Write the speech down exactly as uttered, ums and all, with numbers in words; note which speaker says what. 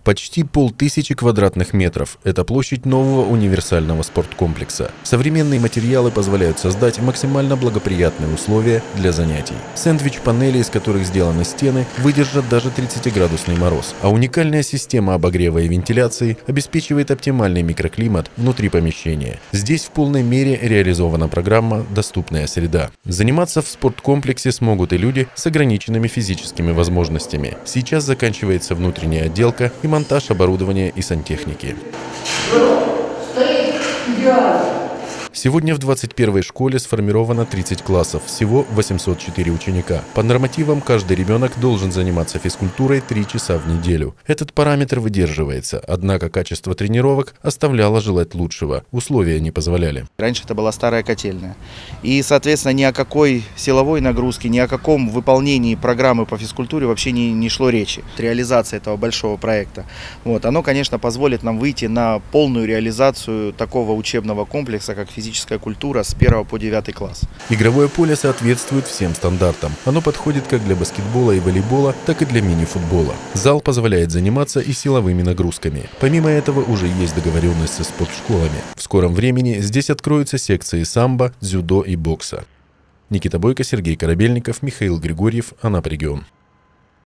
Speaker 1: Почти полтысячи квадратных метров – это площадь нового универсального спорткомплекса. Современные материалы позволяют создать максимально благоприятные условия для занятий. Сэндвич-панели, из которых сделаны стены, выдержат даже тридцатиградусный мороз, а уникальная система обогрева и вентиляции обеспечивает оптимальный микроклимат внутри помещения. Здесь в полной мере реализована программа «Доступная среда». Заниматься в спорткомплексе смогут и люди с ограниченными физическими возможностями. Сейчас заканчивается внутренняя отделка и монтаж оборудования и сантехники. Сегодня в двадцать первой школе сформировано тридцать классов, всего восемьсот четыре ученика. По нормативам каждый ребенок должен заниматься физкультурой три часа в неделю. Этот параметр выдерживается, однако качество тренировок оставляло желать лучшего, условия не позволяли.
Speaker 2: Раньше это была старая котельная, и, соответственно, ни о какой силовой нагрузке, ни о каком выполнении программы по физкультуре вообще не, не шло речи. Реализация этого большого проекта, вот, оно, конечно, позволит нам выйти на полную реализацию такого учебного комплекса, как физическая культура с первого по девятый класс.
Speaker 1: Игровое поле соответствует всем стандартам. Оно подходит как для баскетбола и волейбола, так и для мини-футбола. Зал позволяет заниматься и силовыми нагрузками. Помимо этого уже есть договоренность со спортшколами. В скором времени здесь откроются секции самбо, дзюдо и бокса. Никита Бойко, Сергей Корабельников, Михаил Григорьев, Анапрегион.